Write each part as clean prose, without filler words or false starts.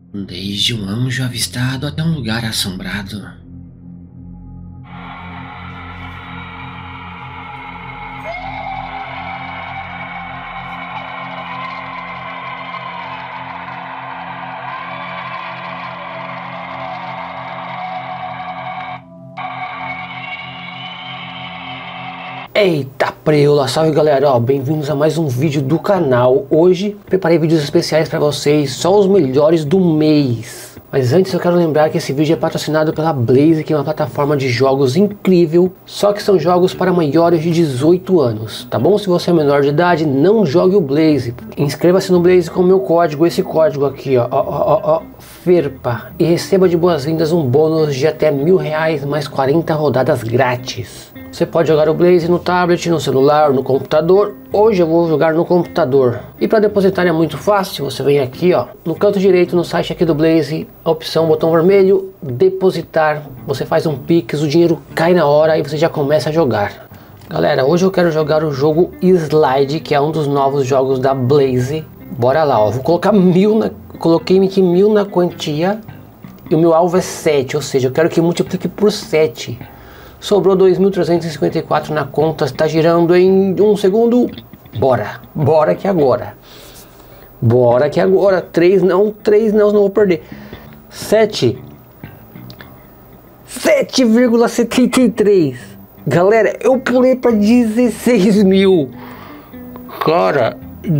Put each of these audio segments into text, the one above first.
Desde um anjo avistado até um lugar assombrado. Eita preula, salve galera, bem-vindos a mais um vídeo do canal. Hoje preparei vídeos especiais para vocês, só os melhores do mês. Mas antes eu quero lembrar que esse vídeo é patrocinado pela Blaze, que é uma plataforma de jogos incrível, só que são jogos para maiores de 18 anos, tá bom? Se você é menor de idade, não jogue o Blaze. Inscreva-se no Blaze com o meu código, esse código aqui, ó, FERPA, e receba de boas-vindas um bônus de até R$1000 mais 40 rodadas grátis. Você pode jogar o Blaze no tablet, no celular, no computador. Hoje eu vou jogar no computador. E para depositar é muito fácil. Você vem aqui, ó, no canto direito no site aqui do Blaze, a opção botão vermelho, depositar. Você faz um Pix, o dinheiro cai na hora e você já começa a jogar. Galera, hoje eu quero jogar o jogo Slide, que é um dos novos jogos da Blaze. Bora lá, ó. Vou colocar 1000 coloquei aqui 1000 na quantia e o meu alvo é 7, ou seja, eu quero que multiplique por 7. Sobrou 2.354 na conta, está girando em 1 segundo. Bora, bora que agora. Bora que agora. 3 não, não vou perder. 7,73. Galera, eu pulei para 16 mil. Cara,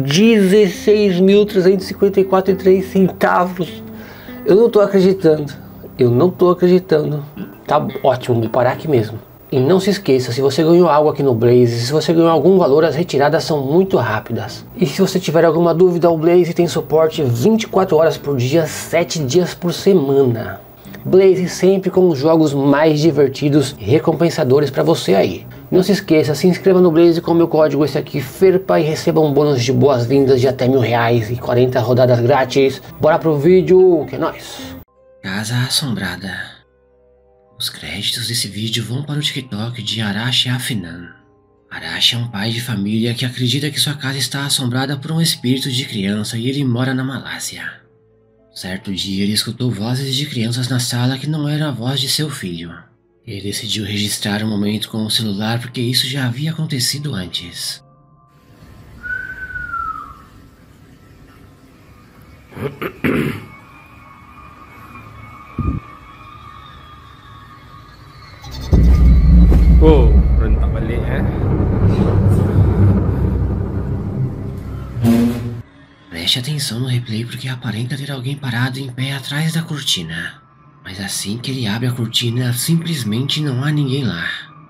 16.354,3 centavos. Eu não tô acreditando. Eu não tô acreditando. Tá ótimo, vou parar aqui mesmo. E não se esqueça, se você ganhou algo aqui no Blaze, se você ganhou algum valor, as retiradas são muito rápidas. E se você tiver alguma dúvida, o Blaze tem suporte 24 horas por dia, 7 dias por semana. Blaze sempre com os jogos mais divertidos e recompensadores para você aí. Não se esqueça, se inscreva no Blaze com o meu código esse aqui, FERPA, e receba um bônus de boas-vindas de até R$1000 e 40 rodadas grátis. Bora pro vídeo, que é nóis! Casa Assombrada. Os créditos desse vídeo vão para o TikTok de Arashi Afinan. Arashi é um pai de família que acredita que sua casa está assombrada por um espírito de criança e ele mora na Malásia. Certo dia ele escutou vozes de crianças na sala que não era a voz de seu filho. Ele decidiu registrar o momento com o celular porque isso já havia acontecido antes. Oh, rentak balik Preste atenção no replay porque aparenta ter alguém parado em pé atrás da cortina. Mas assim que ele abre a cortina, simplesmente não há ninguém lá.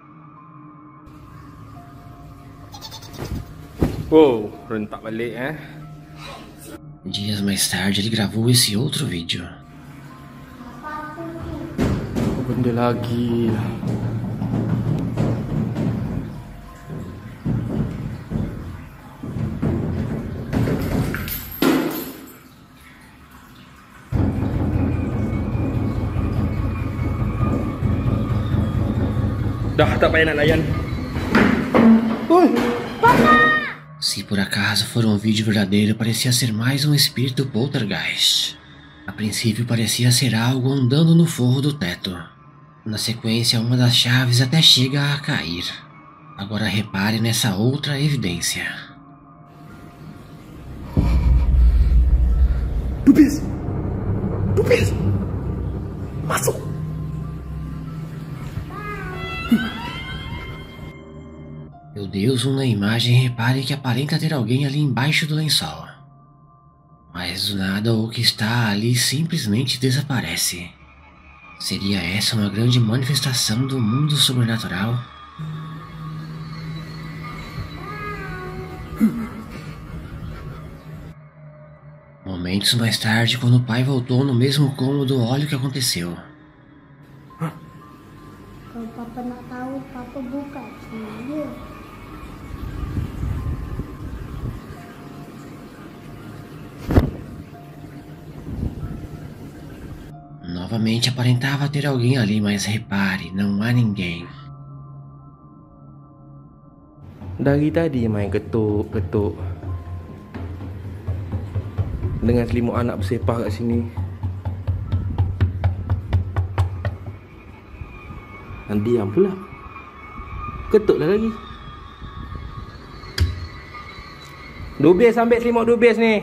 Oh, rentak balik Dias mais tarde ele gravou esse outro vídeo. Apa benda lagi lah. Dah tak payah nak layan. Oi. Se por acaso for um vídeo verdadeiro, parecia ser mais um espírito poltergeist. A princípio parecia ser algo andando no forro do teto. Na sequência, uma das chaves até chega a cair. Agora repare nessa outra evidência. Dupis. Masuk. Meu Deus, na imagem repare que aparenta ter alguém ali embaixo do lençol. Mas do nada o que está ali simplesmente desaparece. Seria essa uma grande manifestação do mundo sobrenatural? Momentos mais tarde, quando o pai voltou no mesmo cômodo, olha o que aconteceu. Kalau papa nak tahu, papa buka sendiri. Novamente aparentava ter alguém ali, mas repare, não há ninguém. Dari tadi main ketuk-ketuk dengan selimut anak bersepah kat sini. Diam pula. Ketuklah lagi. Dubis, ambil selimut dubis ni.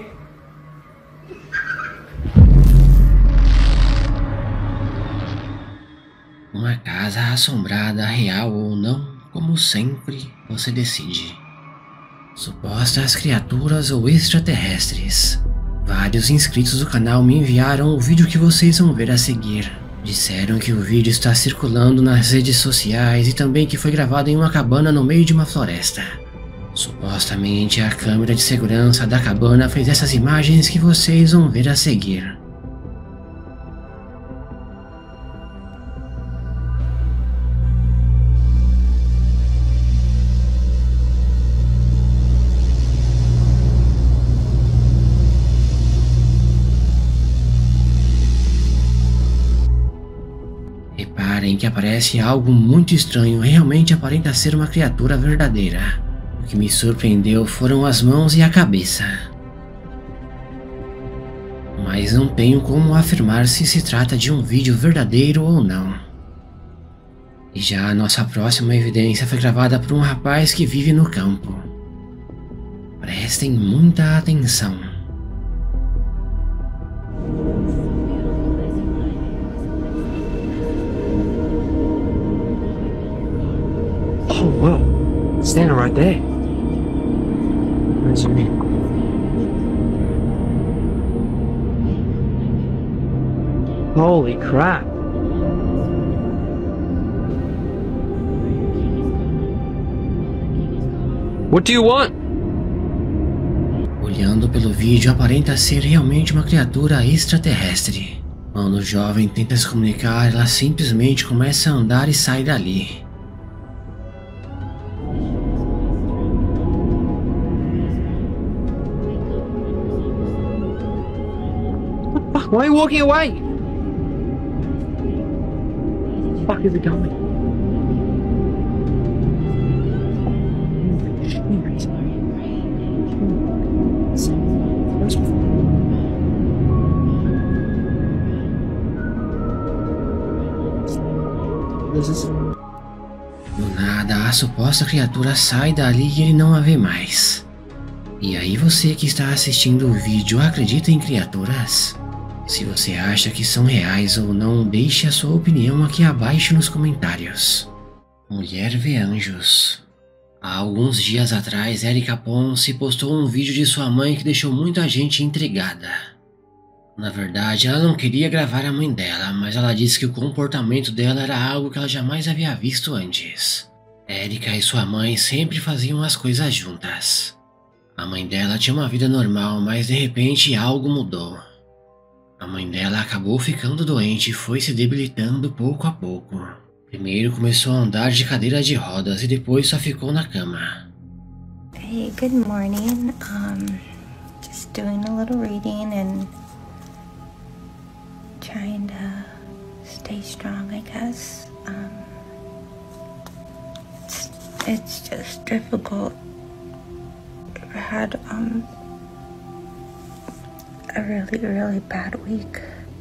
Uma casa assombrada, real ou não, como sempre, você decide. Supostas criaturas ou extraterrestres. Vários inscritos do canal me enviaram o vídeo que vocês vão ver a seguir. Disseram que o vídeo está circulando nas redes sociais e também que foi gravado em uma cabana no meio de uma floresta. Supostamente a câmera de segurança da cabana fez essas imagens que vocês vão ver a seguir. Reparem que aparece algo muito estranho, realmente aparenta ser uma criatura verdadeira. O que me surpreendeu foram as mãos e a cabeça. Mas não tenho como afirmar se se trata de um vídeo verdadeiro ou não. E já a nossa próxima evidência foi gravada por um rapaz que vive no campo. Prestem muita atenção. Oh wow, standing right there. Let's zoom in. Holy crap. What do you want? Olhando pelo vídeo, aparenta ser realmente uma criatura extraterrestre. Quando o jovem tenta se comunicar, ela simplesmente começa a andar e sai dali. Why are you walking away? Fuck is it going? Do nada, a suposta criatura sai dali e ele não a vê mais. E aí você que está assistindo o vídeo acredita em criaturas? Se você acha que são reais ou não, deixe a sua opinião aqui abaixo nos comentários. Mulher vê anjos. Há alguns dias atrás, Erika Ponce postou um vídeo de sua mãe que deixou muita gente intrigada. Na verdade, ela não queria gravar a mãe dela, mas ela disse que o comportamento dela era algo que ela jamais havia visto antes. Erika e sua mãe sempre faziam as coisas juntas. A mãe dela tinha uma vida normal, mas de repente algo mudou. A mãe dela acabou ficando doente e foi se debilitando pouco a pouco. Primeiro começou a andar de cadeira de rodas e depois só ficou na cama. Hey, good morning. Just doing a little reading and trying to stay strong, I guess. It's just difficult. I had a really bad week.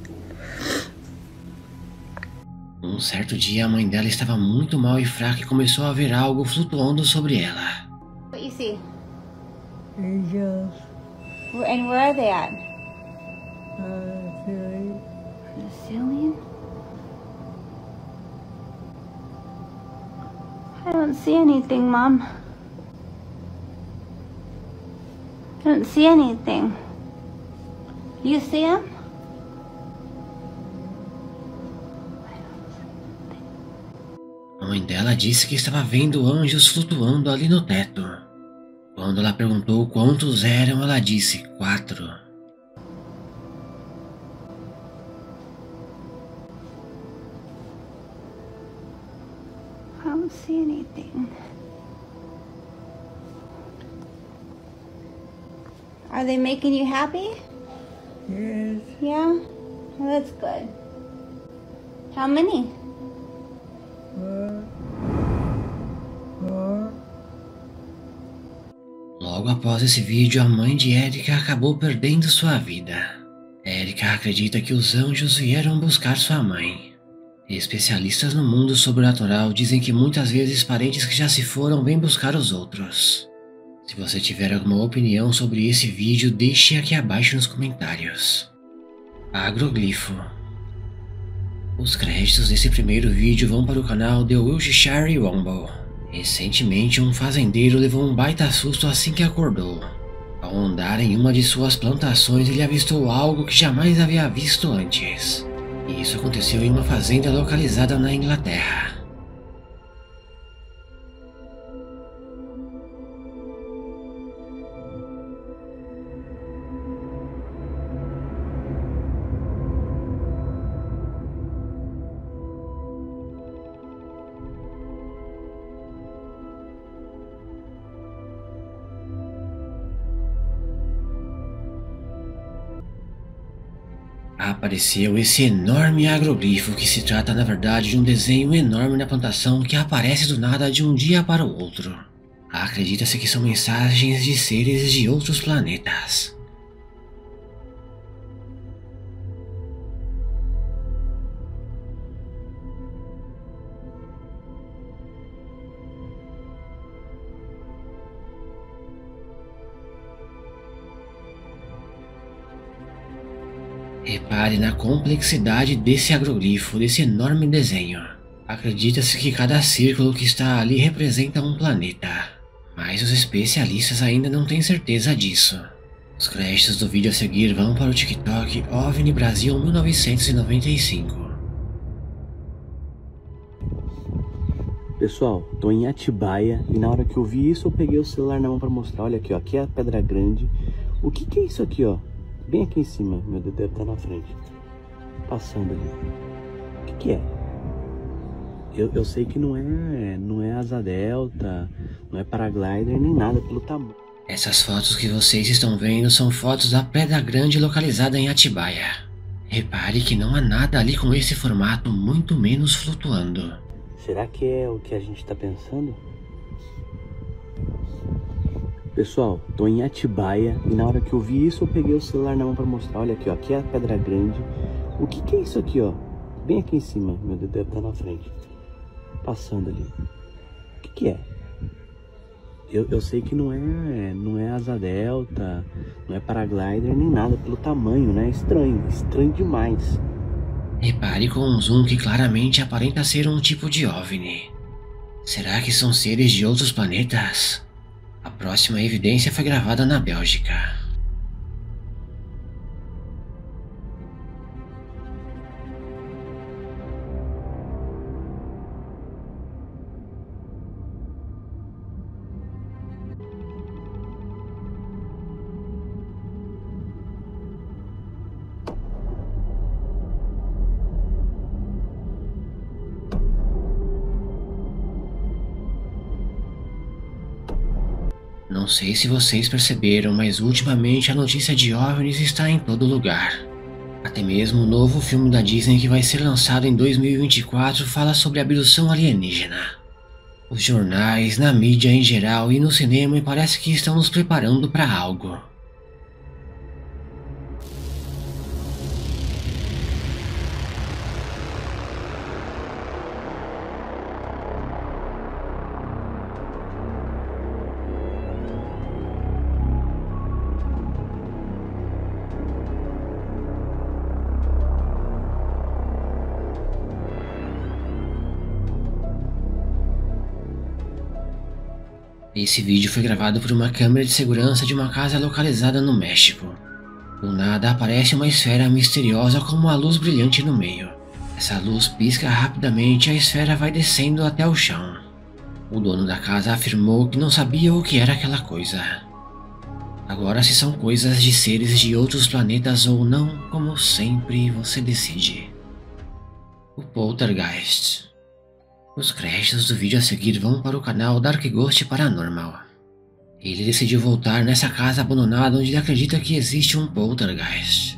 Um certo dia a mãe dela estava muito mal e fraca e começou a ver algo flutuando sobre ela. What you see? Angels. And where are they at? Ceiling. The ceiling? I don't see anything, Mom. I don't see anything. You see him? A mãe dela disse que estava vendo anjos flutuando ali no teto. Quando ela perguntou quantos eram, ela disse 4. I don't see anything. Are they making you happy? Yes. Yeah? Well, that's good. How many? 4. Logo após esse vídeo, a mãe de Erika acabou perdendo sua vida. Erika acredita que os anjos vieram buscar sua mãe. Especialistas no mundo sobrenatural dizem que muitas vezes parentes que já se foram vêm buscar os outros. Se você tiver alguma opinião sobre esse vídeo, deixe aqui abaixo nos comentários. Agroglifo. Os créditos desse primeiro vídeo vão para o canal The Wiltshire Womble. Recentemente, um fazendeiro levou um baita susto assim que acordou. Ao andar em uma de suas plantações, ele avistou algo que jamais havia visto antes. E isso aconteceu em uma fazenda localizada na Inglaterra. Apareceu esse enorme agroglifo que se trata na verdade de um desenho enorme na plantação que aparece do nada de um dia para o outro. Acredita-se que são mensagens de seres de outros planetas. Repare na complexidade desse agroglifo, desse enorme desenho. Acredita-se que cada círculo que está ali representa um planeta, mas os especialistas ainda não têm certeza disso. Os créditos do vídeo a seguir vão para o TikTok OVNI Brasil 1995. Pessoal, tô em Atibaia e na hora que eu vi isso eu peguei o celular na mão pra mostrar. Olha aqui, ó, aqui é a Pedra Grande. O que é isso aqui, ó? Bem aqui em cima, meu Deus, deve estar na frente. Passando ali. O que é? Eu sei que não é asa delta, não é paraglider, nem nada pelo tamanho. Essas fotos que vocês estão vendo são fotos da Pedra Grande localizada em Atibaia. Repare que não há nada ali com esse formato, muito menos flutuando. Será que é o que a gente tá pensando? Pessoal, tô em Atibaia e na hora que eu vi isso eu peguei o celular na mão pra mostrar. Olha aqui, ó, aqui é a Pedra Grande. O que é isso aqui, ó? Bem aqui em cima, meu Deus, deve estar na frente. Passando ali. O que é? Eu sei que não é asa delta, não é paraglider, nem nada pelo tamanho, né? Estranho demais. Repare com um zoom que claramente aparenta ser um tipo de OVNI. Será que são seres de outros planetas? A próxima evidência foi gravada na Bélgica. Não sei se vocês perceberam, mas ultimamente a notícia de OVNIs está em todo lugar. Até mesmo o novo filme da Disney que vai ser lançado em 2024 fala sobre abdução alienígena. Os jornais, na mídia em geral e no cinema parece que estão nos preparando para algo. Esse vídeo foi gravado por uma câmera de segurança de uma casa localizada no México. Do nada aparece uma esfera misteriosa com uma luz brilhante no meio. Essa luz pisca rapidamente e a esfera vai descendo até o chão. O dono da casa afirmou que não sabia o que era aquela coisa. Agora, se são coisas de seres de outros planetas ou não, como sempre, você decide. O Poltergeist. Os créditos do vídeo a seguir vão para o canal Dark Ghost Paranormal. Ele decidiu voltar nessa casa abandonada onde ele acredita que existe um poltergeist.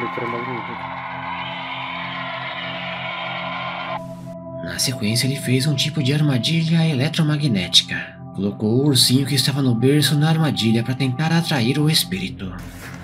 Na sequência, ele fez um tipo de armadilha eletromagnética. Colocou o ursinho que estava no berço na armadilha para tentar atrair o espírito.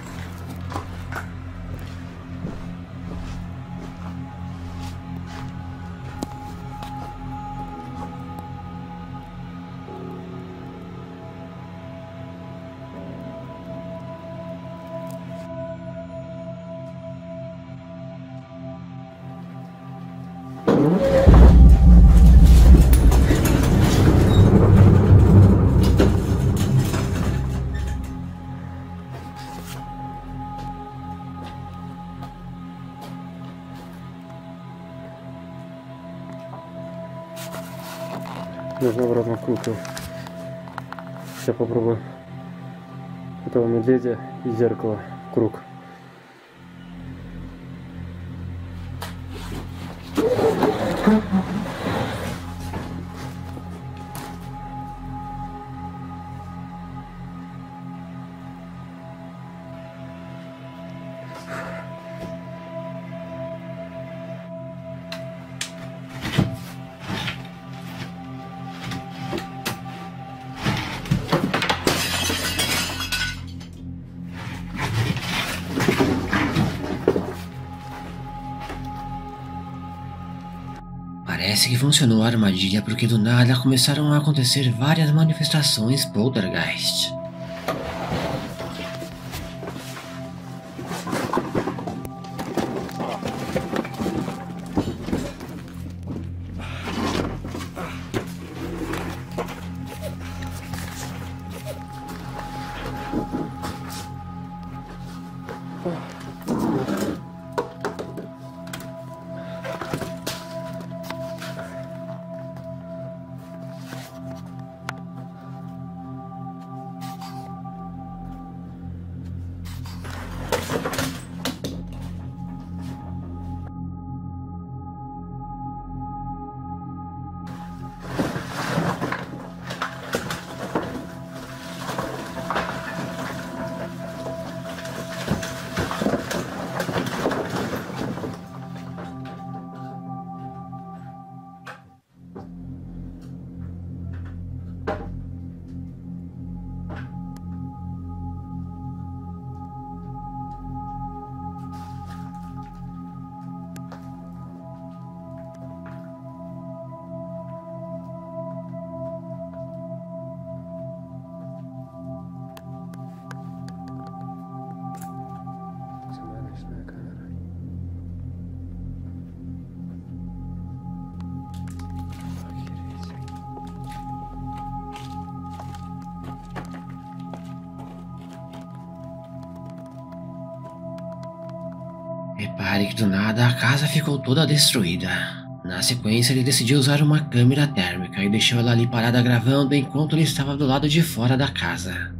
Нужно обратно вкрутил. Сейчас попробую этого медведя и зеркало в круг. Parece que funcionou a armadilha porque do nada começaram a acontecer várias manifestações poltergeist. Repare que do nada a casa ficou toda destruída. Na sequência, ele decidiu usar uma câmera térmica e deixou ela ali parada gravando enquanto ele estava do lado de fora da casa.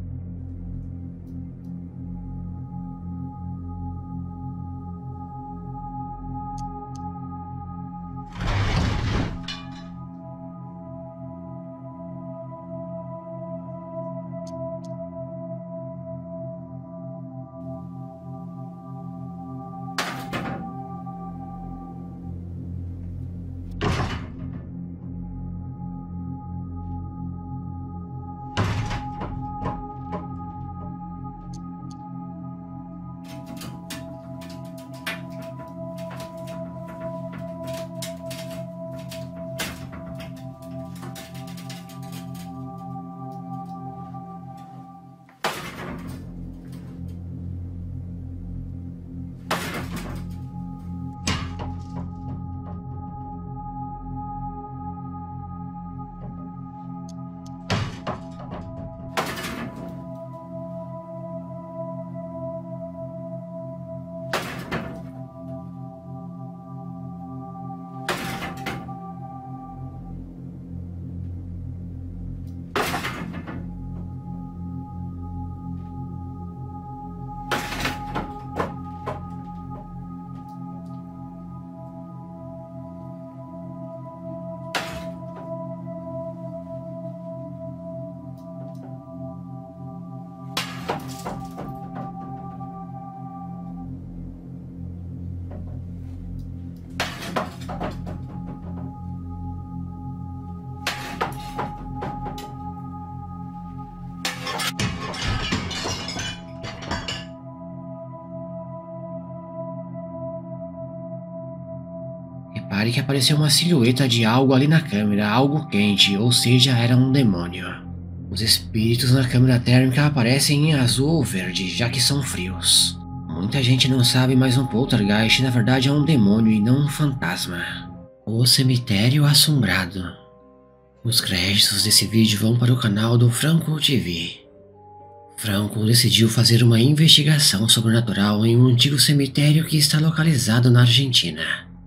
repare que apareceu uma silhueta de algo ali na câmera, algo quente, ou seja, era um demônio. Os espíritos na câmera térmica aparecem em azul ou verde, já que são frios. Muita gente não sabe, mas um poltergeist na verdade é um demônio e não um fantasma. O cemitério assombrado. Os créditos desse vídeo vão para o canal do Franco TV. Franco decidiu fazer uma investigação sobrenatural em um antigo cemitério que está localizado na Argentina.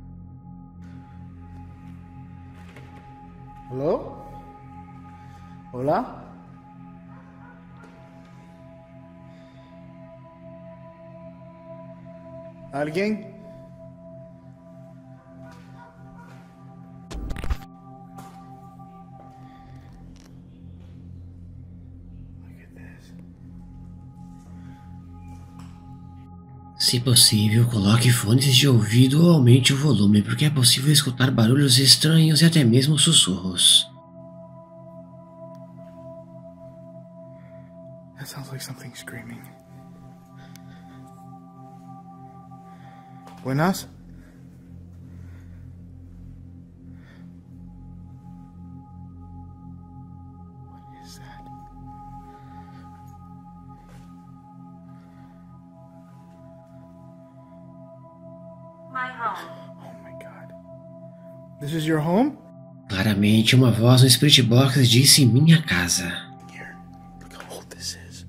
Hello? Hola? ¿Alguien? Se possível, coloque fones de ouvido ou aumente o volume, porque é possível escutar barulhos estranhos e até mesmo sussurros. That sounds like something screaming. Buenas? What is that? My home. Oh my god. This is your home? Claramente, uma voz no Spirit Box disse minha casa. Here. Look how old this is.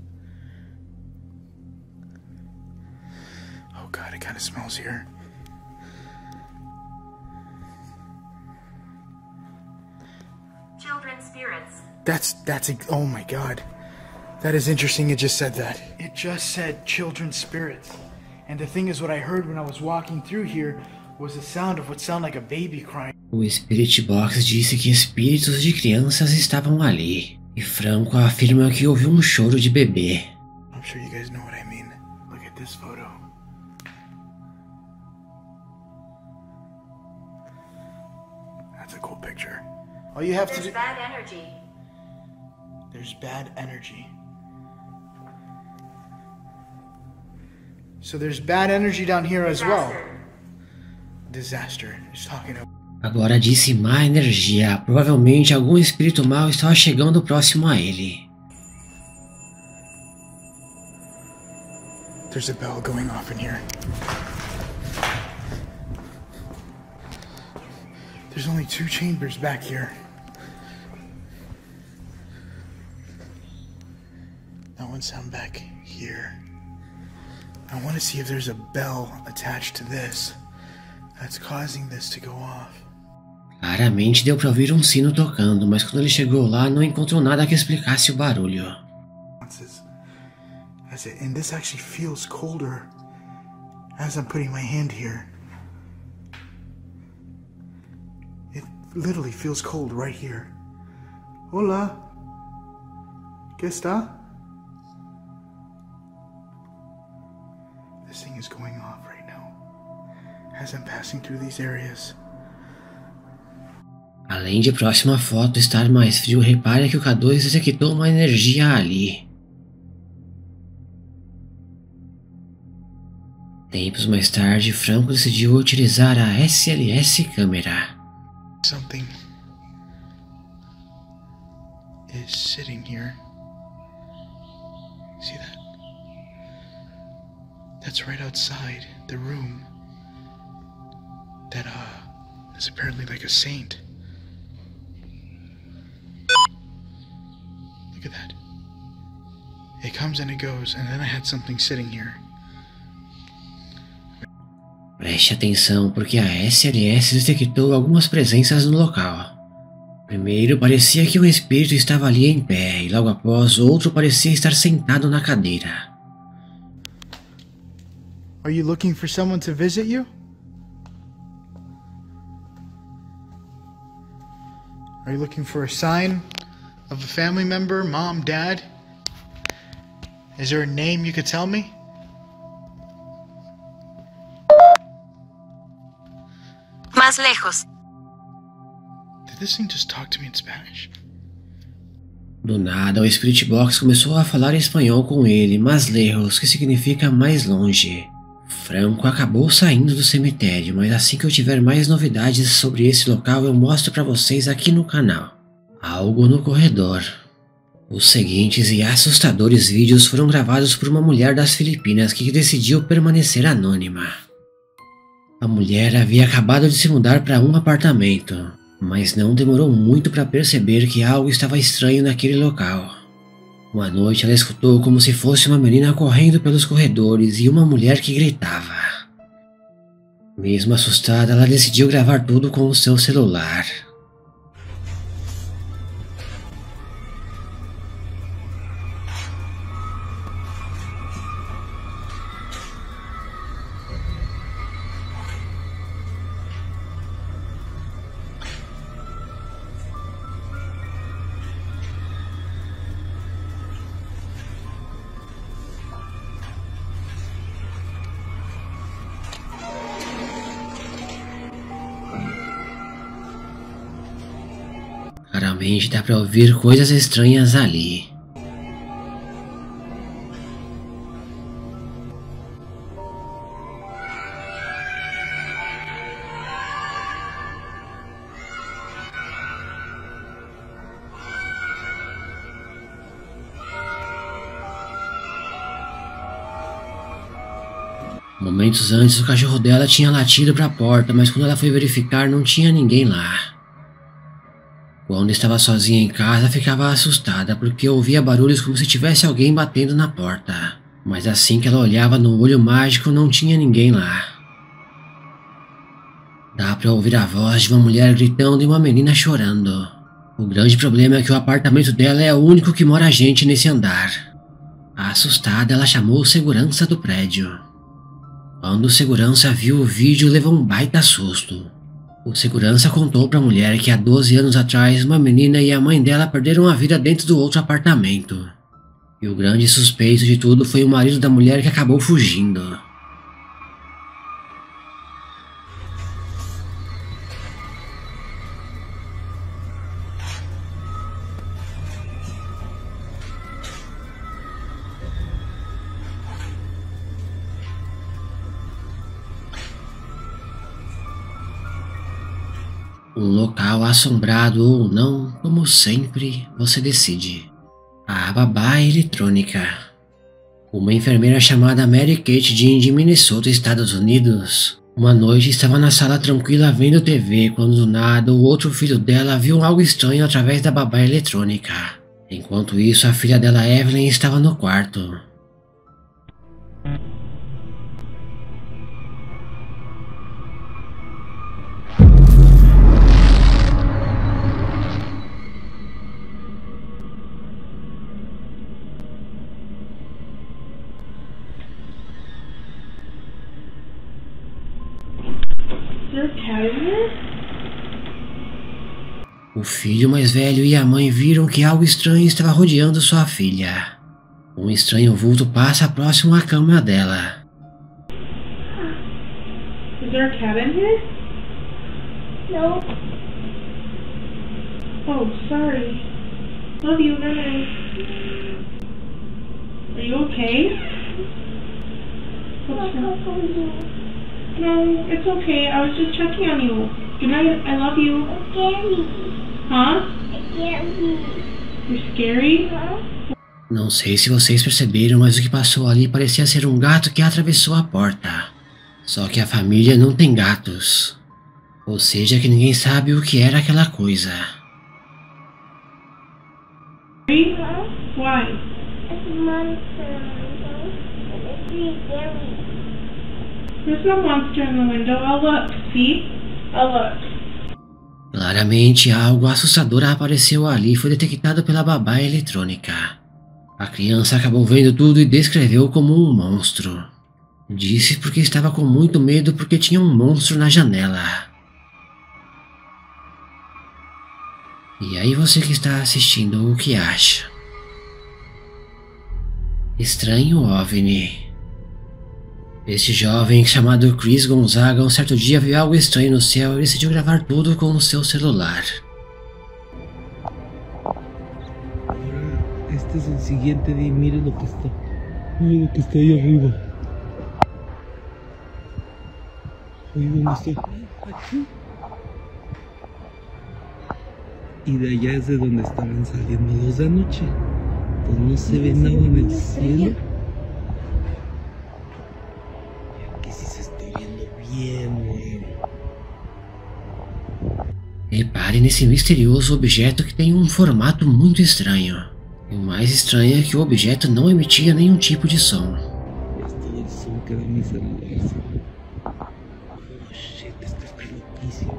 Oh god, it kind of smells here. Children spirits. Oh my god. That is interesting, it just said that. It just said children's spirits. And the thing is, what I heard when I was walking through here was the sound of what sounded like a baby crying. O Spirit Box disse que espíritos de crianças estavam ali. E Franco afirma que ouviu um choro de bebê. I'm sure you guys know what I mean. Look at this photo. That's a cool picture. All you have to do... There's bad energy. There's bad energy. So there's bad energy down here as well. Disaster. He's talking about... Agora disse má energia. Provavelmente algum espírito mau estava chegando próximo a ele. There's a bell going off in here. There's only 2 chambers back here. That one sound back here. I want to see if there's a bell attached to this that's causing this to go off. Claramente deu para ouvir um sino tocando, mas quando ele chegou lá não encontrou nada que explicasse o barulho. And this actually feels colder as I'm putting my hand here. It literally feels cold right here. Hola. ¿Qué está? This thing is going off right now as I'm passing through these areas. Além de próxima foto estar mais frio, repare que o K2 detectou uma energia ali. Tempos mais tarde, Franco decidiu utilizar a SLS câmera. Something is sitting here. See that? That's right outside the room. That is apparently like a saint. Look at that. It comes and it goes, and then I had something sitting here. Preste atenção, porque a SLS detectou algumas presenças no local. Primeiro, parecia que um espírito estava ali em pé, e logo após, outro parecia estar sentado na cadeira. Are you looking for someone to visit you? Are you looking for a sign of a family member, mom, dad? Is there a name you could tell me? Más lejos. Did this thing just talk to me in Spanish? Do nada, o Spirit Box começou a falar espanhol com ele, mais lejos, que significa mais longe. Franco acabou saindo do cemitério, mas assim que eu tiver mais novidades sobre esse local eu mostro pra vocês aqui no canal. Algo no corredor. Os seguintes e assustadores vídeos foram gravados por uma mulher das Filipinas que decidiu permanecer anônima. A mulher havia acabado de se mudar para um apartamento, mas não demorou muito para perceber que algo estava estranho naquele local. Uma noite ela escutou como se fosse uma menina correndo pelos corredores e uma mulher que gritava. Mesmo assustada, ela decidiu gravar tudo com o seu celular. Claramente dá pra ouvir coisas estranhas ali. Momentos antes o cachorro dela tinha latido para a porta, mas quando ela foi verificar não tinha ninguém lá. Quando estava sozinha em casa, ficava assustada porque ouvia barulhos como se tivesse alguém batendo na porta. Mas assim que ela olhava no olho mágico, não tinha ninguém lá. Dá para ouvir a voz de uma mulher gritando e uma menina chorando. O grande problema é que o apartamento dela é o único que mora gente nesse andar. Assustada, ela chamou o segurança do prédio. Quando o segurança viu o vídeo, levou um baita susto. O segurança contou para a mulher que há 12 anos atrás uma menina e a mãe dela perderam a vida dentro do outro apartamento. E o grande suspeito de tudo foi o marido da mulher que acabou fugindo. Um local assombrado ou não, como sempre, você decide. A babá eletrônica. Uma enfermeira chamada Mary Kate Jean de Minnesota, Estados Unidos, uma noite estava na sala tranquila vendo TV quando do nada o outro filho dela viu algo estranho através da babá eletrônica. Enquanto isso, a filha dela Evelyn estava no quarto. O filho mais velho e a mãe viram que algo estranho estava rodeando sua filha. Um estranho vulto passa próximo à cama dela. Is there a cat in here? No. Oh, sorry. Love you, Nene. Are you okay? What's wrong? No, it's okay. I was just checking on you. Good night. I love you. It's scary. Huh? It's scary. You're scary? Não sei se vocês perceberam, mas o que passou ali parecia ser um gato que atravessou a porta. Só que a família não tem gatos. Ou seja, que ninguém sabe o que era aquela coisa. Why? It's a monster. It's really scary. There's no monster in the window. I'll look. See? I'll look. Claramente, algo assustador apareceu ali e foi detectado pela babá eletrônica. A criança acabou vendo tudo e descreveu como um monstro. Disse porque estava com muito medo porque tinha um monstro na janela. E aí você que está assistindo, o que acha? Estranho OVNI. Este jovem chamado Chris Gonzaga um certo dia viu algo estranho no céu e decidiu gravar tudo com o seu celular. Este es el siguiente de mire lo que está ahí arriba. Oigan esto. Y de allá es de donde estaban saliendo los de anoche. Pues no se ve nada en el cielo. Y aquí sí se está viendo bien, güey. Repare nesse misterioso objeto que tem um formato muito estranho. E o mais estranho é que o objeto não emitia nenhum tipo de som. Este es el som que da mi celular. Oh shit, esto está loquísimo.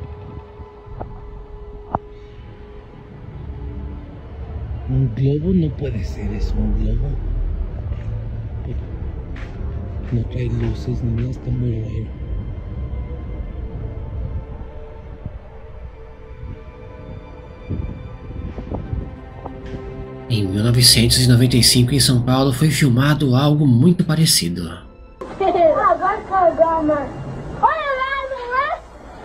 Un globo no puede ser eso, un globo. No trae luces ni nada, está muy raro. Em 1995, em São Paulo, foi filmado algo muito parecido. Vai cagar, mano. Olha lá, não é?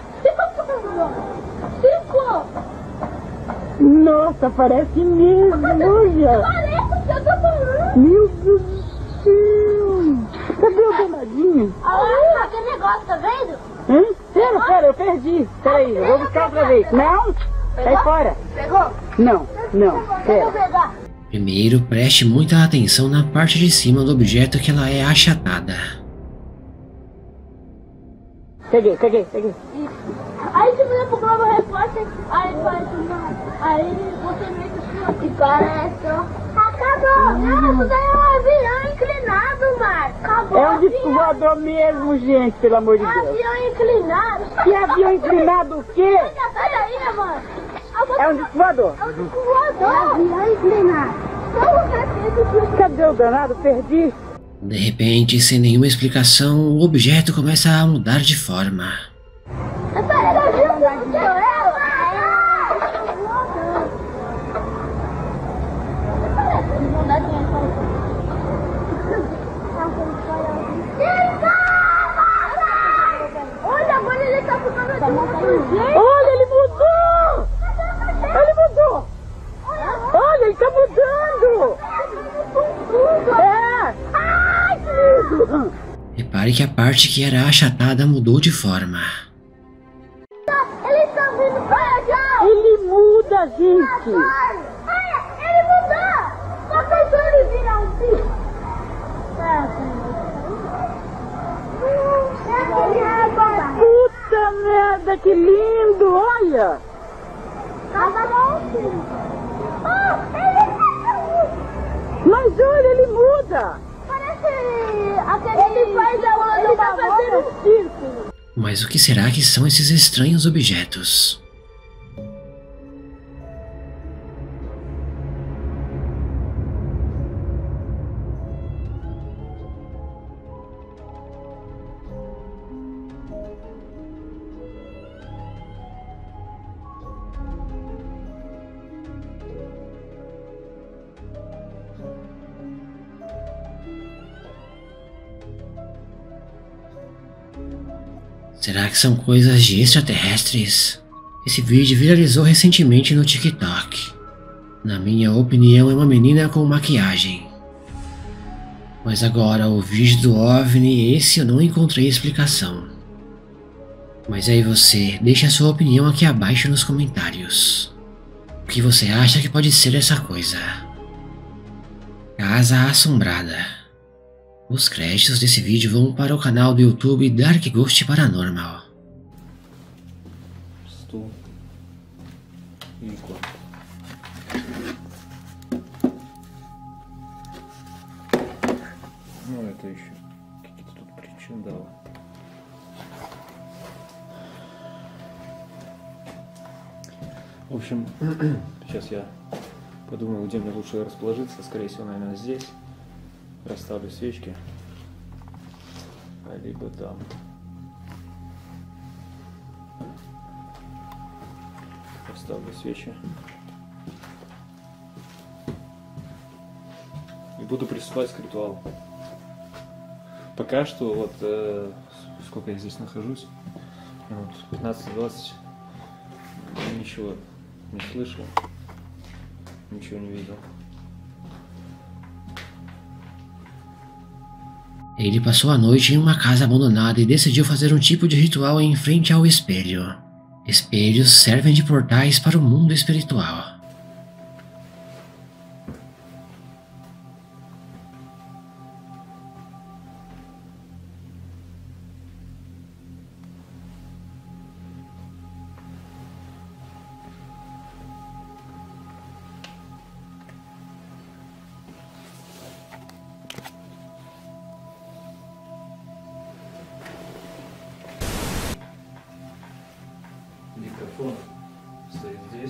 5! Nossa, parece mesmo, olha. Parece que eu tô falando. Meu Deus do céu. Cadê o danadinho? Olha aquele negócio, tá vendo? Pera, eu perdi. Peraí, eu vou buscar outra vez. Não, sai fora. Pegou? Não, Deixa eu pera. pegar. Primeiro, preste muita atenção na parte de cima do objeto que ela é achatada. Peguei. Aí você manda pro Globo Repórter, aí faz aí você meio que parece, ó. Acabou! Não, isso daí é um avião inclinado, Marcos. Acabou. É um disco voador mesmo, gente, pelo amor de Deus. Avião inclinado. Que avião inclinado o quê? Sai daí, mano. É um disco voador. É um disco voador. Avião inclinado. Cadê o danado? Perdi. De repente, sem nenhuma explicação, o objeto começa a mudar de forma. Olha, agora ele tá ficando. Olha, ele mudou! Olha, ele tá mudando! É! Ai, que lindo! Repare que a parte que era achatada mudou de forma. Ele tá vindo pra cá! Ele muda, gente! Olha, ele mudou! Só pensou ele virar um bicho. Puta merda, que lindo! Olha! Mas olha, ele muda! Parece aquele... Ele faz ele tá fazendo um círculo. Mas o que será que são esses estranhos objetos? Será que são coisas de extraterrestres? Esse vídeo viralizou recentemente no TikTok. Na minha opinião, é uma menina com maquiagem. Mas agora, o vídeo do OVNI, esse eu não encontrei explicação. Mas aí você, deixa a sua opinião aqui abaixo nos comentários. O que você acha que pode ser essa coisa? Casa Assombrada. Os créditos desse vídeo vão para o canal do YouTube Dark Ghost Paranormal. Стул и икла. Ну это еще какие-то тут причиндалы. В общем, сейчас я подумаю, где мне лучше расположиться. Скорее всего, наверное, здесь. Расставлю свечки, либо там. Расставлю свечи. И буду приступать к ритуалу. Пока что, вот сколько я здесь нахожусь, минут 15-20, ничего не слышал, ничего не видел. Ele passou a noite em uma casa abandonada e decidiu fazer um tipo de ritual em frente ao espelho. Espelhos servem de portais para o mundo espiritual. Диктофон стоит здесь.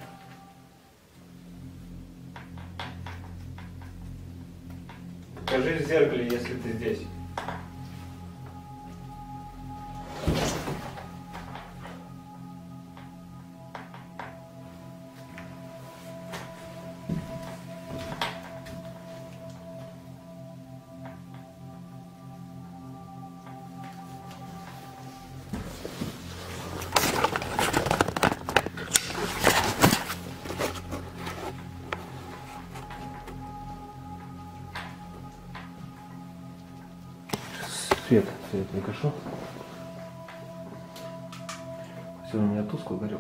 Покажи в зеркале, если ты здесь. Свет не гашу. Все у меня тускло горел.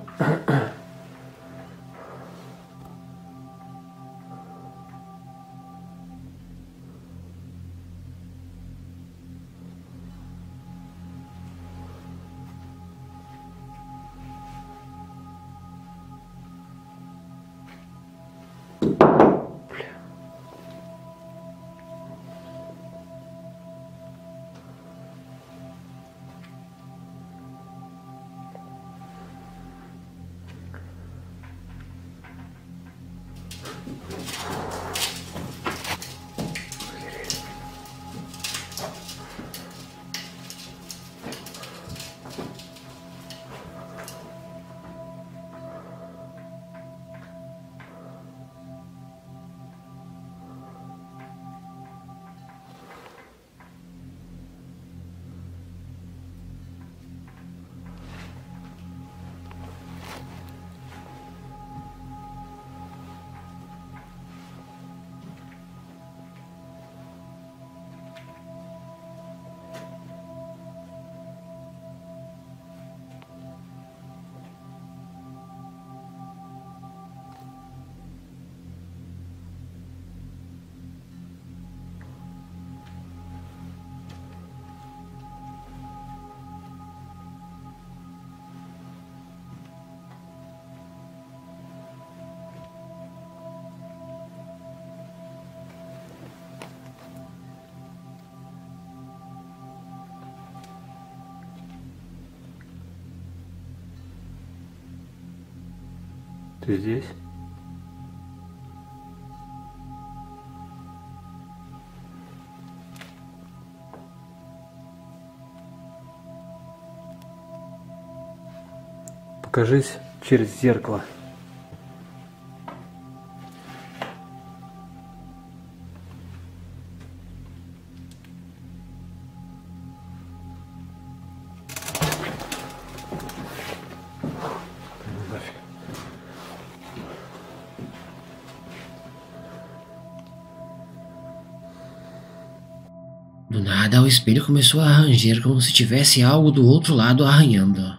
Ты здесь? Покажись через зеркало. Do nada, o espelho começou a ranger como se tivesse algo do outro lado arranhando.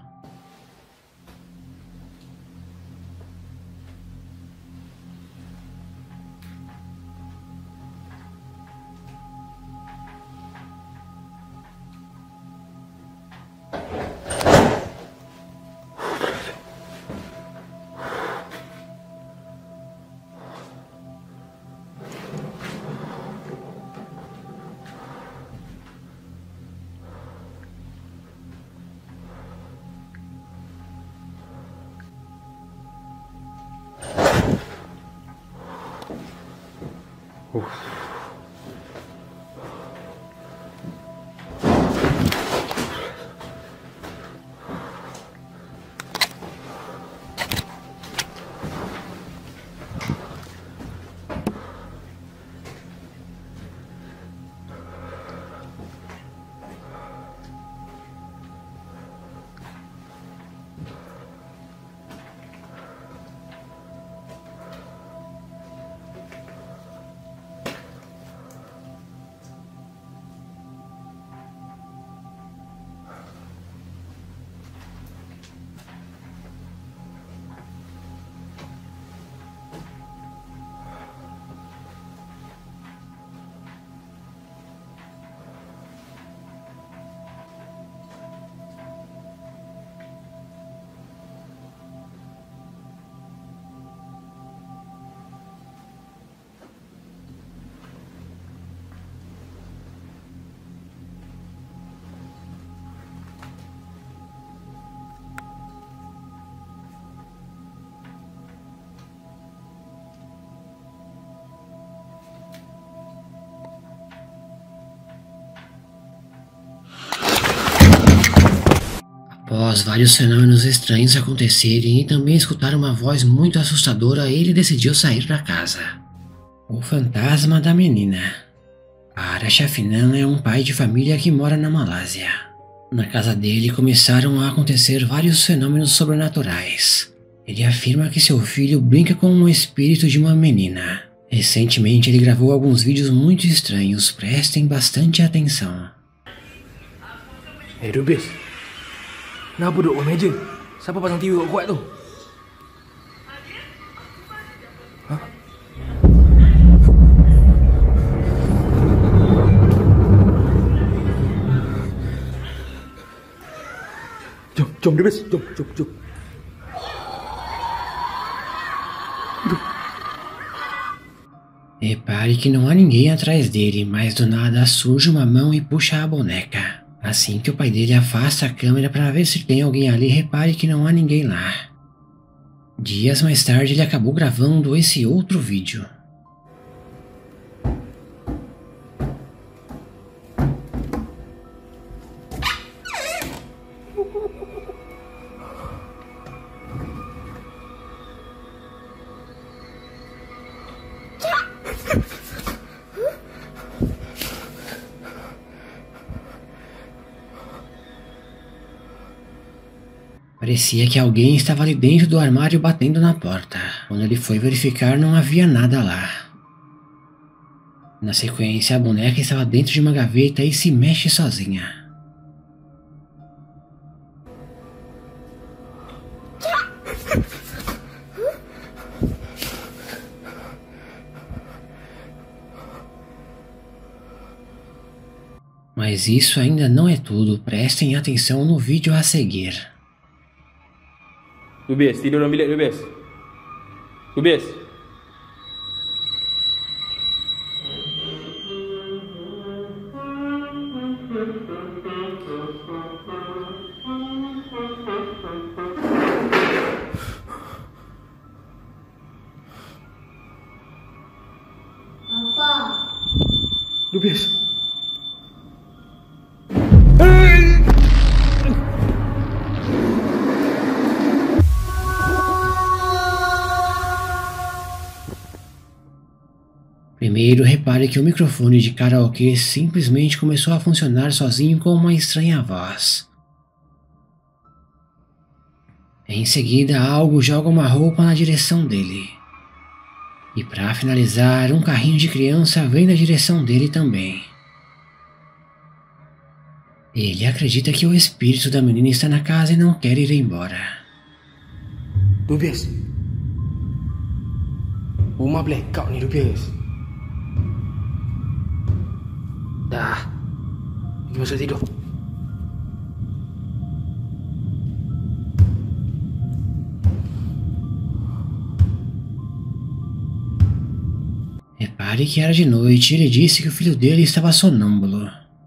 vários fenômenos estranhos acontecerem e também escutar uma voz muito assustadora, ele decidiu sair da casa. O fantasma da menina. Arash Afnan é um pai de família que mora na Malásia. Na casa dele começaram a acontecer vários fenômenos sobrenaturais. Ele afirma que seu filho brinca com um espírito de uma menina. Recentemente ele gravou alguns vídeos muito estranhos, prestem bastante atenção. Hey Rubis, kenapa duduk di meja? Siapa pasang TV kuat tu? Hah? Jom Rubis, jom. Repare que não há ninguém atrás dele, mas do nada surge uma mão e puxa a boneca. Assim que o pai dele afasta a câmera para ver se tem alguém ali, repare que não há ninguém lá. Dias mais tarde ele acabou gravando esse outro vídeo. Parecia que alguém estava ali dentro do armário batendo na porta. Quando ele foi verificar, não havia nada lá. Na sequência, a boneca estava dentro de uma gaveta e se mexe sozinha. Mas isso ainda não é tudo, prestem atenção no vídeo a seguir. Rubis, tidur dalam bilik Rubis. Rubis. Apa? Rubis. Primeiro, repare que o microfone de karaokê simplesmente começou a funcionar sozinho com uma estranha voz. Em seguida, algo joga uma roupa na direção dele. E para finalizar, um carrinho de criança vem na direção dele também. Ele acredita que o espírito da menina está na casa e não quer ir embora. Rubis. Rumah blackout ni Rubis. Dah. Pergi masuk tidur. Repare que era de noite e ele disse que o filho dele estava sonâmbulo.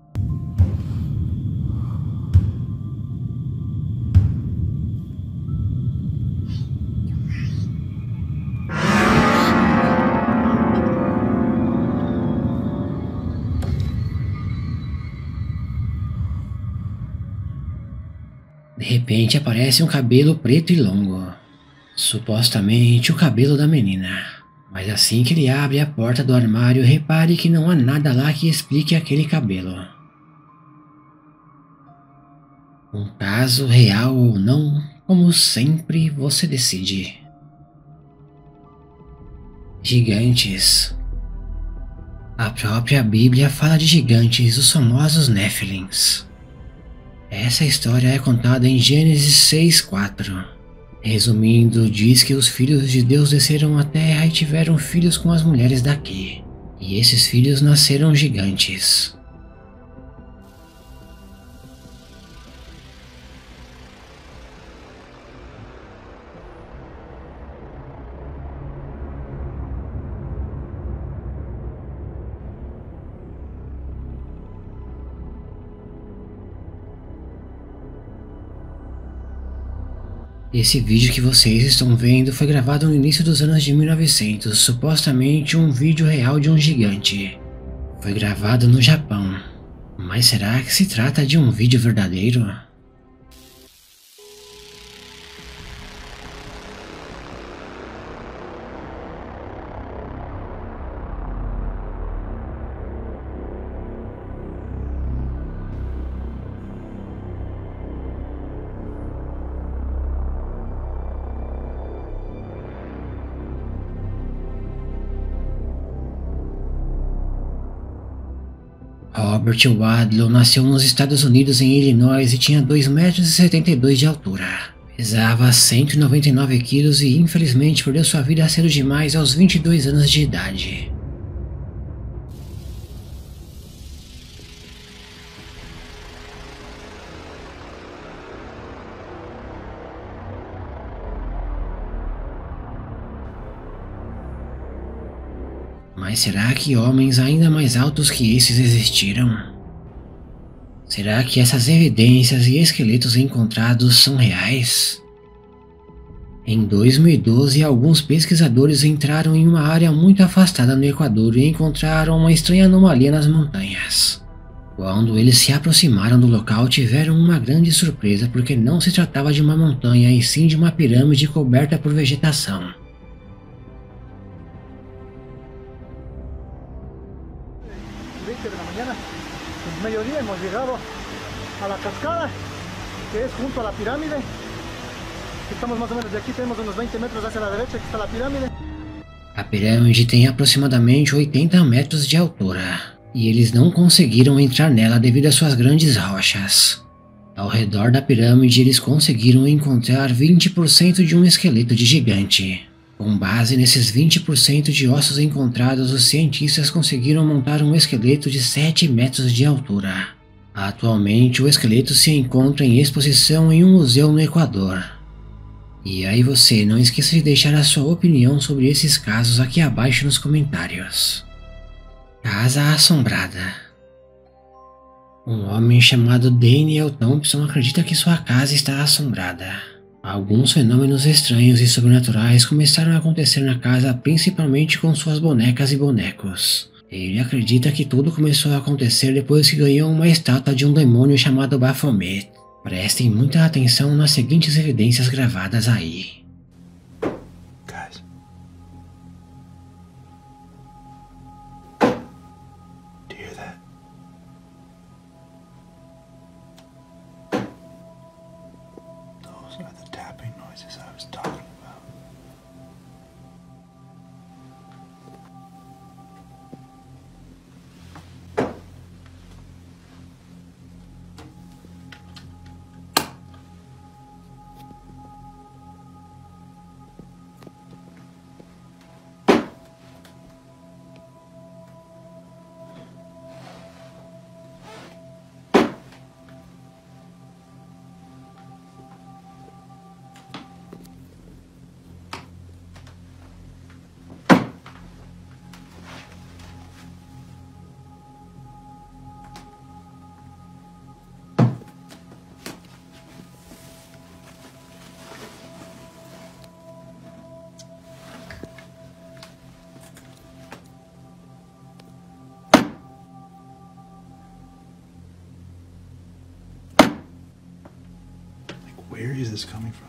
De repente aparece um cabelo preto e longo. Supostamente o cabelo da menina. Mas assim que ele abre a porta do armário, repare que não há nada lá que explique aquele cabelo. Um caso real ou não, como sempre você decide. Gigantes. A própria Bíblia fala de gigantes, os famosos Néfilins. Essa história é contada em Gênesis 6:4. Resumindo, diz que os filhos de Deus desceram à terra e tiveram filhos com as mulheres daqui. E esses filhos nasceram gigantes. Esse vídeo que vocês estão vendo foi gravado no início dos anos de 1900, supostamente um vídeo real de um gigante. Foi gravado no Japão. Mas será que se trata de um vídeo verdadeiro? Robert Wadlow nasceu nos Estados Unidos em Illinois e tinha 2,72 metros de altura. Pesava 199 quilos e infelizmente perdeu sua vida cedo demais aos 22 anos de idade. Mas será que homens ainda mais altos que esses existiram? Será que essas evidências e esqueletos encontrados são reais? Em 2012, alguns pesquisadores entraram em uma área muito afastada no Equador e encontraram uma estranha anomalia nas montanhas. Quando eles se aproximaram do local, tiveram uma grande surpresa porque não se tratava de uma montanha e sim de uma pirâmide coberta por vegetação. 20 de la mañana, en mediodía hemos llegado a la cascada que es junto a la pirámide. Estamos más o menos de aquí, tenemos unos 20 metros hacia la derecha que está la pirámide. A pirâmide tem aproximadamente 80 metros de altura e eles não conseguiram entrar nela devido às suas grandes rochas. Ao redor da pirâmide eles conseguiram encontrar 20% de um esqueleto de gigante. Com base nesses 20% de ossos encontrados, os cientistas conseguiram montar um esqueleto de 7 metros de altura. Atualmente, o esqueleto se encontra em exposição em um museu no Equador. E aí você, não esqueça de deixar a sua opinião sobre esses casos aqui abaixo nos comentários. Casa Assombrada. Um homem chamado Daniel Thompson acredita que sua casa está assombrada. Alguns fenômenos estranhos e sobrenaturais começaram a acontecer na casa, principalmente com suas bonecas e bonecos. Ele acredita que tudo começou a acontecer depois que ganhou uma estátua de um demônio chamado Baphomet. Prestem muita atenção nas seguintes evidências gravadas aí. Guys. Do you hear that? Those are the tapping noises I was talking about. Where is this coming from?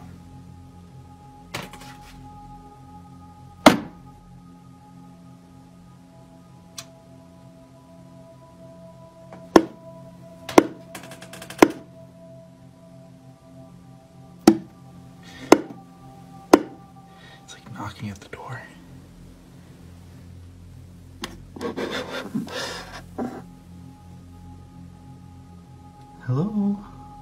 It's like knocking at the door. Hello?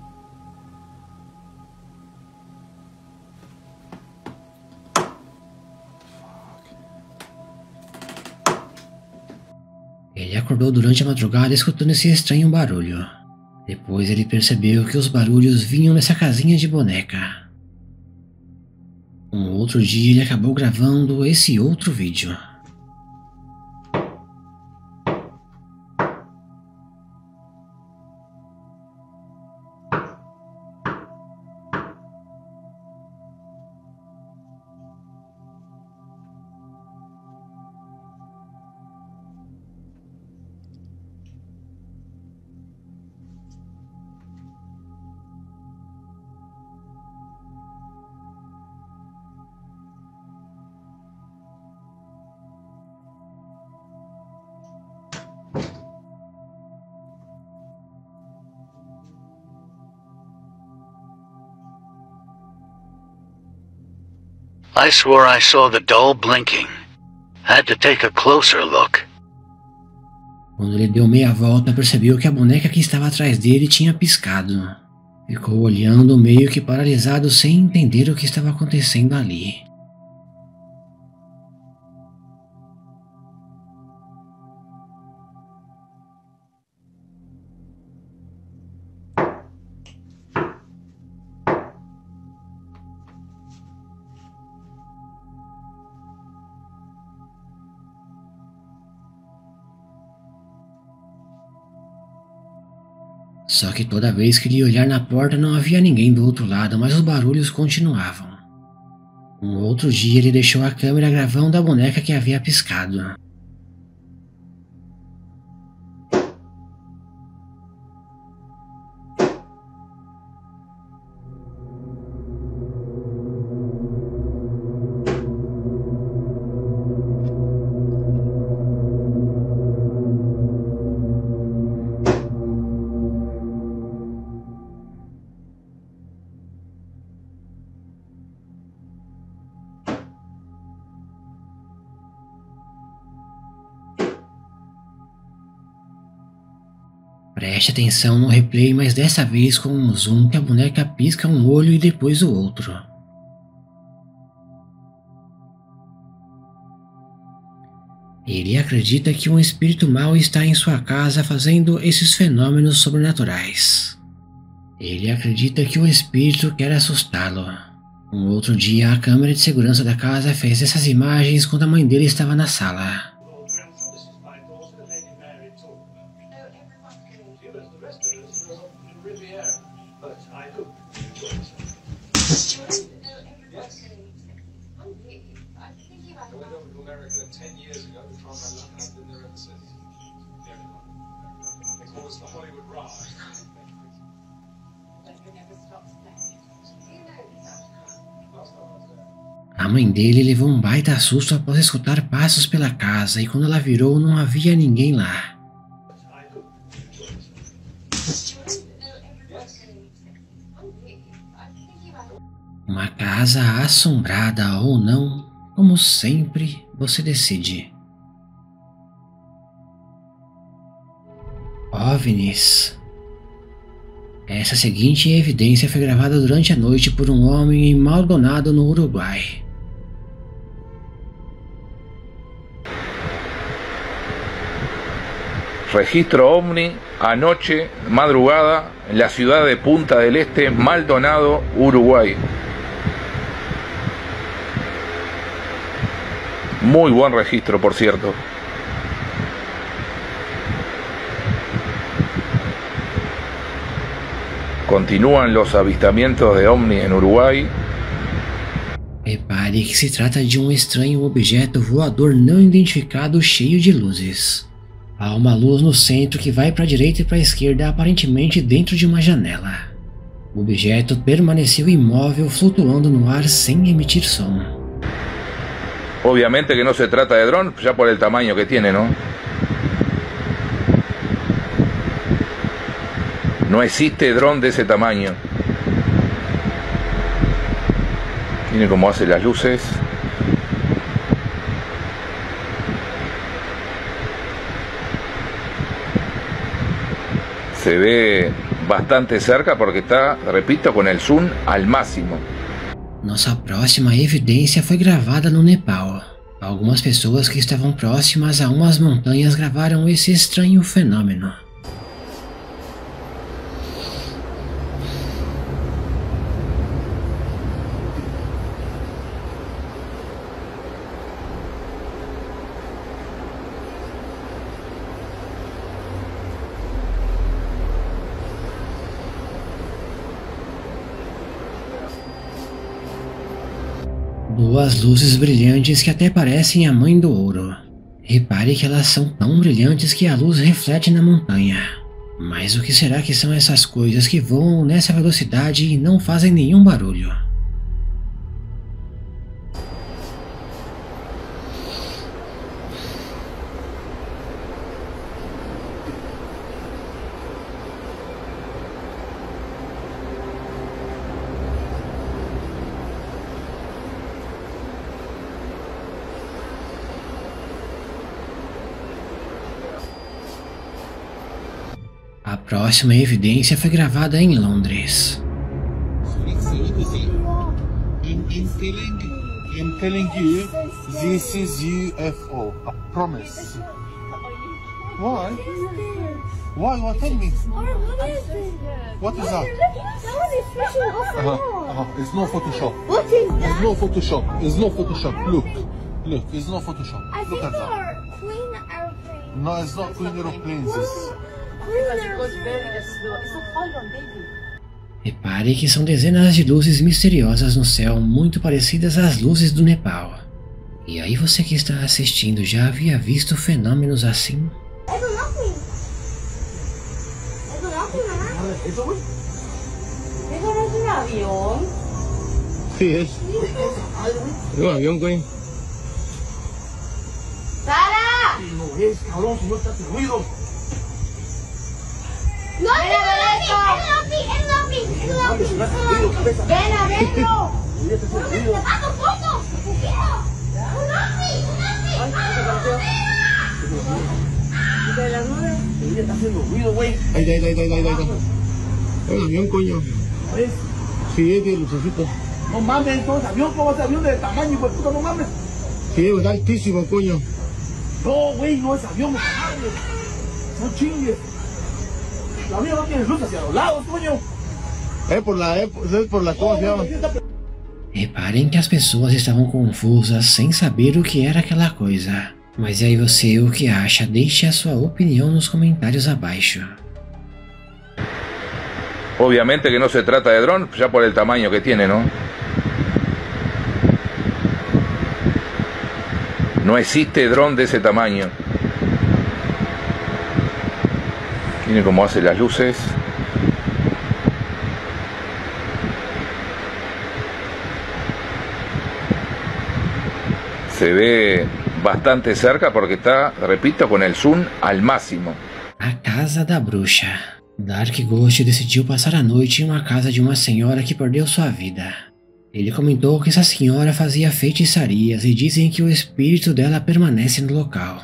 Ele acordou durante a madrugada escutando esse estranho barulho. Depois ele percebeu que os barulhos vinham dessa casinha de boneca. Um outro dia ele acabou gravando esse outro vídeo. I swore I saw the doll blinking. Had to take a closer look. O Quando ele deu meia volta, percebeu que a boneca que estava atrás dele tinha piscado. Ficou olhando meio que paralisado sem entender o que estava acontecendo ali. Só que toda vez que ele ia olhar na porta não havia ninguém do outro lado, mas os barulhos continuavam. Um outro dia ele deixou a câmera gravando a boneca que havia piscado. Preste atenção no replay, mas dessa vez com um zoom que a boneca pisca um olho e depois o outro. Ele acredita que um espírito mau está em sua casa fazendo esses fenômenos sobrenaturais. Ele acredita que o espírito quer assustá-lo. Um outro dia, a câmera de segurança da casa fez essas imagens quando a mãe dele estava na sala. A mãe dele levou um baita susto após escutar passos pela casa e quando ela virou não havia ninguém lá. Uma casa assombrada ou não, como sempre, você decide. OVNIs. Essa seguinte evidência foi gravada durante a noite por um homem em Maldonado, no Uruguai. Registro OVNI anoche, madrugada, en la ciudad de Punta del Este, Maldonado, Uruguay. Muy buen registro, por cierto. Continúan los avistamientos de OVNI en Uruguay. Repare que se trata de um estranho objeto voador não identificado cheio de luzes. Há uma luz no centro que vai para a direita e para a esquerda, aparentemente dentro de uma janela. O objeto permaneceu imóvel, flutuando no ar sem emitir som. Obviamente que no se trata de dron, ya por el tamaño que tiene, ¿no? No existe dron de ese tamaño. Miren cómo hace las luces. Se ve bastante cerca porque está, repito, con el zoom al máximo. Nossa próxima evidência foi gravada no Nepal. Algumas pessoas que estavam próximas a umas montanhas gravaram esse estranho fenômeno. Duas luzes brilhantes que até parecem a mãe do ouro. Repare que elas são tão brilhantes que a luz reflete na montanha. Mas o que será que são essas coisas que voam nessa velocidade e não fazem nenhum barulho? próxima evidência foi gravada em Londres. I'm telling you, this is UFO. I promise. Why? Why? What? Tell me. What is that? It's no Photoshop. What is that? It's no Photoshop. It's no Photoshop. Look. Look, it's no Photoshop. Look at that. Queen airplane. No, it's not Queen Aeroplanes. Repare que são dezenas de luzes misteriosas no céu, muito parecidas às luzes do Nepal. E aí você que está assistindo já havia visto fenômenos assim? É do Loki? É do Loki, não é? ¿Eso, güey? Eso no es un avión. Sí, es. Es un avión, güey. ¡Sara! No es, cabrón, si no está haciendo ruido. No, es Loki, es Loki, es Loki, es Loki. ¡Ven a verlo! ¡Le paso fotos! ¡Un ¿De las nubes? Ella está haciendo ruido, güey. Ahí. Es un avión, coño. ¿No es? Sí, es de lucecito. No mames, no es avión, ¿cómo es avión de tamaño, hijo de puta? No mames. Sí, es altísimo, coño. No, güey, no es avión, no mames. Son chingues. La mía no tiene luz hacia los lados, coño. Es por la ¿cómo se llama? Reparem que as pessoas estavam confusas, sem saber o que era aquela coisa. Mas e aí você, o que acha? Deixe a sua opinião nos comentários abaixo. Obviamente que no se trata de dron, ya por el tamaño que tiene, ¿no? No existe dron de ese tamaño. Miren cómo hace las luces. Se ve bastante cerca porque está, repito, con el zoom al máximo. A casa da bruxa. Dark Ghost decidiu passar a noite em uma casa de uma senhora que perdeu sua vida. Ele comentou que essa senhora fazia feitiçarias e dizem que o espírito dela permanece no local.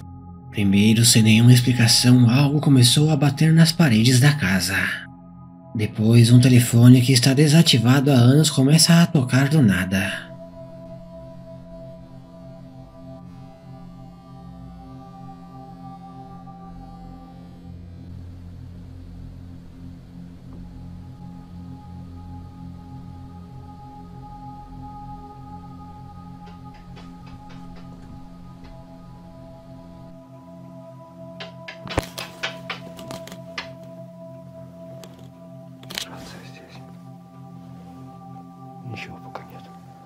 Primeiro, sem nenhuma explicação, algo começou a bater nas paredes da casa. Depois, um telefone que está desativado há anos começa a tocar do nada. Ничего пока нет.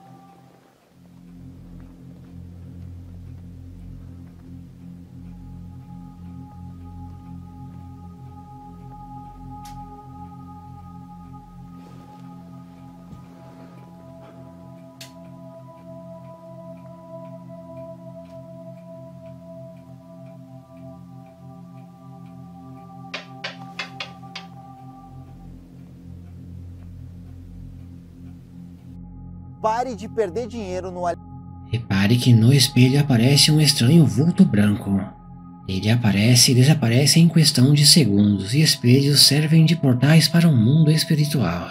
Pare de perder dinheiro no... Repare que no espelho aparece um estranho vulto branco. Ele aparece e desaparece em questão de segundos, e espelhos servem de portais para um mundo espiritual.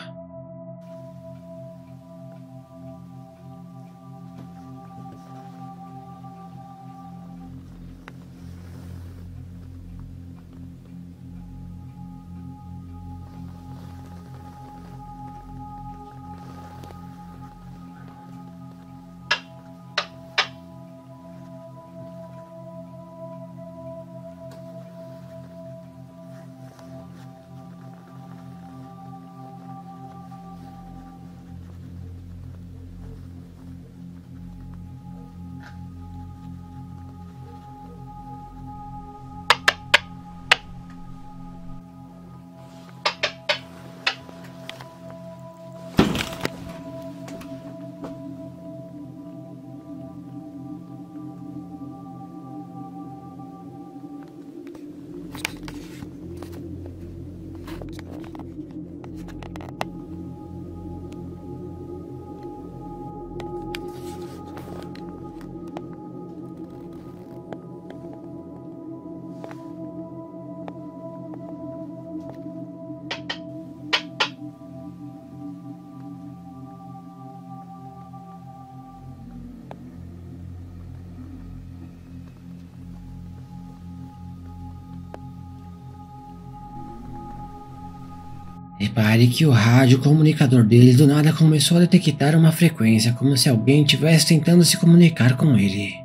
Repare que o rádio comunicador dele do nada começou a detectar uma frequência, como se alguém estivesse tentando se comunicar com ele.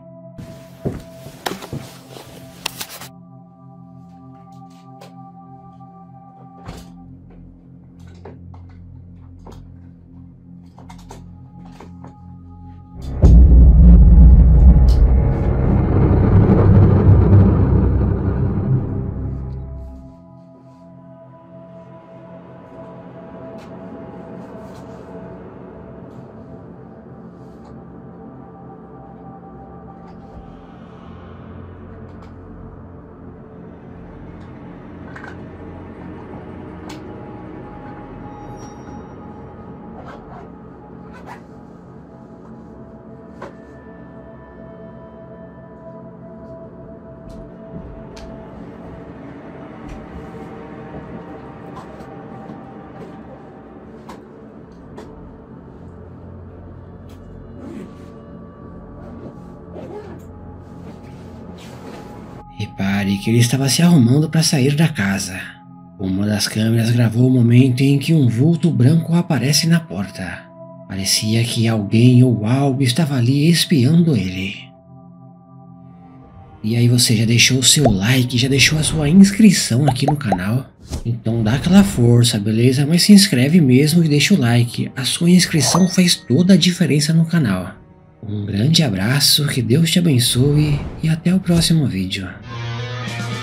Repare que ele estava se arrumando para sair da casa. Uma das câmeras gravou o momento em que um vulto branco aparece na porta. Parecia que alguém ou algo estava ali espiando ele. E aí, você já deixou o seu like, já deixou a sua inscrição aqui no canal? Então dá aquela força, beleza? Mas se inscreve mesmo e deixa o like. A sua inscrição faz toda a diferença no canal. Um grande abraço, que Deus te abençoe e até o próximo vídeo.